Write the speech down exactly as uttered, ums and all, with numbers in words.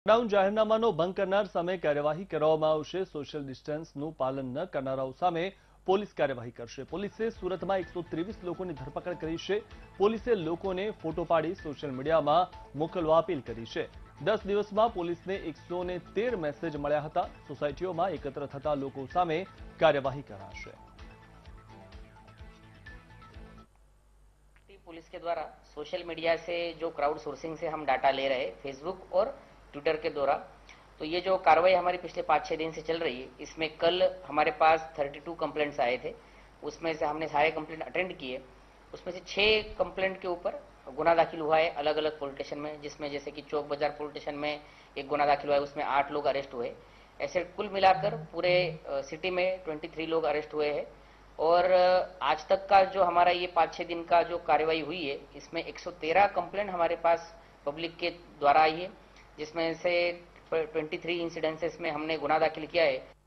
Lockdown જાહેરનામાનો ભંગ કરનાર સામે કાર્યવાહી કરવામાં આવશે। સોશિયલ ડિસ્ટન્સનું પાલન ન કરનારાઓ સામે પોલીસ કાર્યવાહી કરશે। પોલીસે સુરતમાં એકસો ત્રેવીસ લોકોની ધરપકડ કરી છે। પોલીસે લોકોને ફોટો પાડી સોશિયલ મીડિયામાં મોકલવા અપીલ કરી છે। દસ દિવસમાં પોલીસને એકસો તેર મેસેજ મળ્યા હતા। સોસાયટીઓમાં એકત્ર થતા લોકો સામે કાર્યવાही કરાશે। पुलिस के द्वारा सोशल मीडिया से जो क्राउड सोर्सिंग से हम डाटा ले रहे हैं फेसबुक और ट्विटर के द्वारा, तो ये जो कार्रवाई हमारी पिछले पाँच छः दिन से चल रही है, इसमें कल हमारे पास बत्तीस कंप्लेंट्स आए थे। उसमें से हमने सारे कंप्लेंट अटेंड किए। उसमें से छः कंप्लेंट के ऊपर गुना दाखिल हुआ है अलग अलग पुलिस स्टेशन में, जिसमें जैसे कि चौक बाजार पुलिस स्टेशन में एक गुना दाखिल हुआ है, उसमें आठ लोग अरेस्ट हुए। ऐसे कुल मिलाकर पूरे सिटी में तेईस लोग अरेस्ट हुए हैं। और आज तक का जो हमारा ये पाँच छः दिन का जो कार्रवाई हुई है, इसमें एक सौ तेरह कंप्लेंट हमारे पास पब्लिक के द्वारा आई है, जिसमें से तेईस इंसिडेंसेस में हमने गुना दाखिल किया है।